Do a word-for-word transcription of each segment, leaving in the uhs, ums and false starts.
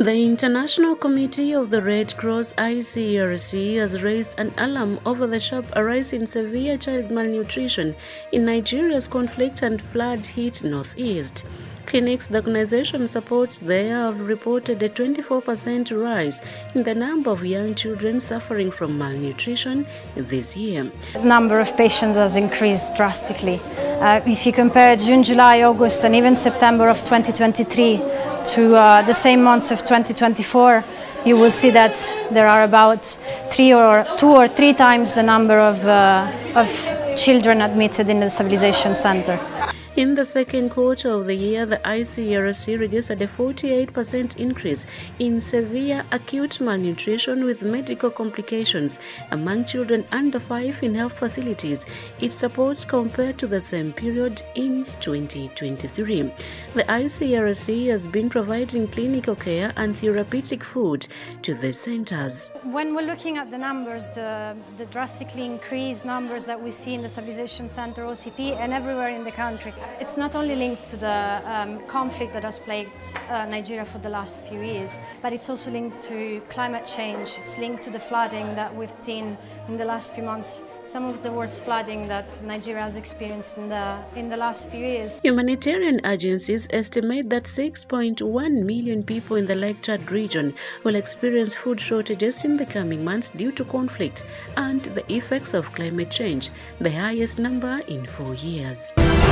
The International Committee of the Red Cross I C R C has raised an alarm over the sharp rise in severe child malnutrition in Nigeria's conflict and flood-hit northeast. Clinics the organization supports there have reported a twenty-four percent rise in the number of young children suffering from malnutrition this year. The number of patients has increased drastically. Uh, if you compare June, July, August and even September of twenty twenty-three to uh, the same months of twenty twenty-four, you will see that there are about three or two or three times the number of, uh, of children admitted in the stabilization center. In the second quarter of the year, the I C R C registered a forty-eight percent increase in severe acute malnutrition with medical complications among children under five in health facilities it supports compared to the same period in twenty twenty-three. The I C R C has been providing clinical care and therapeutic food to the centers. When we're looking at the numbers, the, the drastically increased numbers that we see in the stabilization center, O T P, and everywhere in the country, it's not only linked to the um, conflict that has plagued uh, Nigeria for the last few years, but it's also linked to climate change. It's linked to the flooding that we've seen in the last few months, some of the worst flooding that Nigeria has experienced in the, in the last few years. Humanitarian agencies estimate that six point one million people in the Lake Chad region will experience food shortages in the coming months due to conflict and the effects of climate change, the highest number in four years.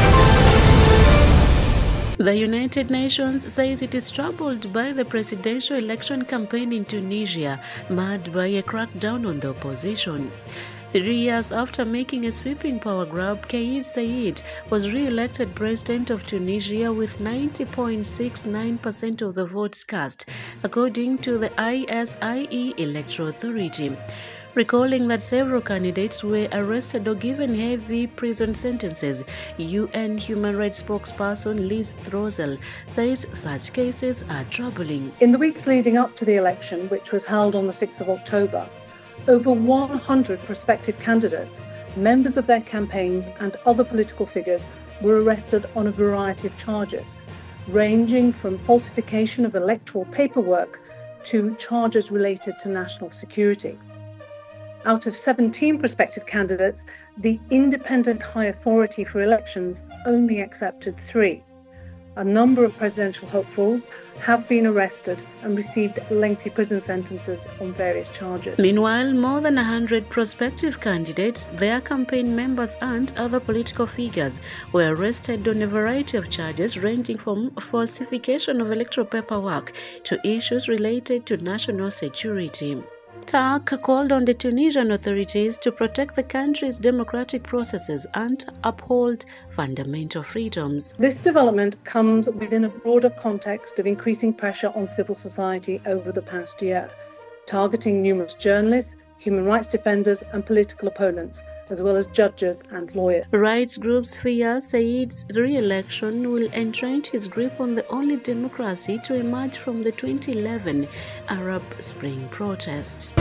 The United Nations says it is troubled by the presidential election campaign in Tunisia, marred by a crackdown on the opposition. Three years after making a sweeping power grab, Kais Saied was re-elected president of Tunisia with ninety point six nine percent of the votes cast, according to the I S I E Electoral Authority. Recalling that several candidates were arrested or given heavy prison sentences, U N human rights spokesperson Liz Throssell says such cases are troubling. In the weeks leading up to the election, which was held on the sixth of October, over one hundred prospective candidates, members of their campaigns and other political figures were arrested on a variety of charges, ranging from falsification of electoral paperwork to charges related to national security. Out of seventeen prospective candidates, the Independent High Authority for Elections only accepted three. A number of presidential hopefuls have been arrested and received lengthy prison sentences on various charges. Meanwhile, more than one hundred prospective candidates, their campaign members and other political figures were arrested on a variety of charges ranging from falsification of electoral paperwork to issues related to national security. Turk called on the Tunisian authorities to protect the country's democratic processes and uphold fundamental freedoms. This development comes within a broader context of increasing pressure on civil society over the past year, targeting numerous journalists, human rights defenders and political opponents, as well as judges and lawyers. Rights groups fear Said's re-election will entrench his grip on the only democracy to emerge from the twenty eleven Arab Spring protests.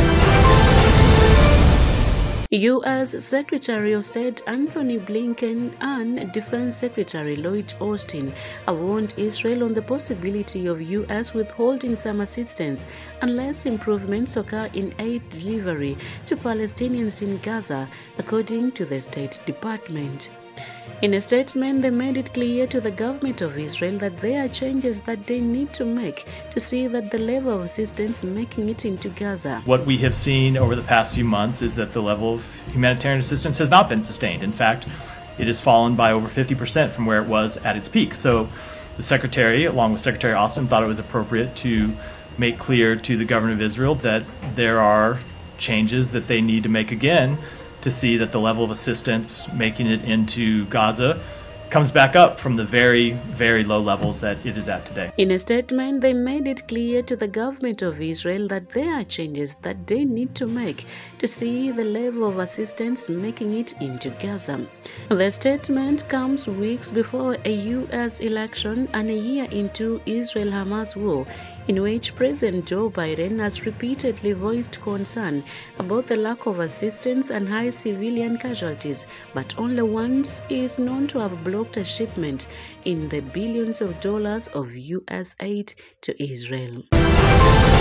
U S Secretary of State Anthony Blinken and Defense Secretary Lloyd Austin have warned Israel on the possibility of U S withholding some assistance unless improvements occur in aid delivery to Palestinians in Gaza, according to the State Department. In a statement, they made it clear to the government of Israel that there are changes that they need to make to see that the level of assistance making it into Gaza. What we have seen over the past few months is that the level of humanitarian assistance has not been sustained. In fact, it has fallen by over fifty percent from where it was at its peak. So the Secretary, along with Secretary Austin, thought it was appropriate to make clear to the government of Israel that there are changes that they need to make again to see that the level of assistance making it into Gaza comes back up from the very, very low levels that it is at today. In a statement, they made it clear to the government of Israel that there are changes that they need to make to see the level of assistance making it into Gaza. The statement comes weeks before a U S election and a year into Israel-Hamas war, in which President Joe Biden has repeatedly voiced concern about the lack of assistance and high civilian casualties, but only once is known to have blown blocked a shipment in the billions of dollars of U S aid to Israel.